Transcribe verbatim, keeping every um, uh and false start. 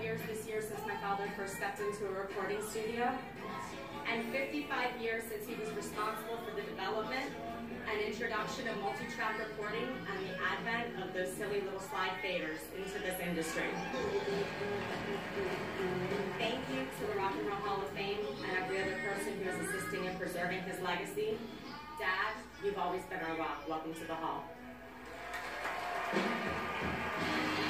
fifty-five years this year since my father first stepped into a recording studio, and fifty-five years since he was responsible for the development and introduction of multi-track recording and the advent of those silly little slide faders into this industry. Thank you to the Rock and Roll Hall of Fame and every other person who is assisting in preserving his legacy. Dad, you've always been our rock. Welcome to the Hall.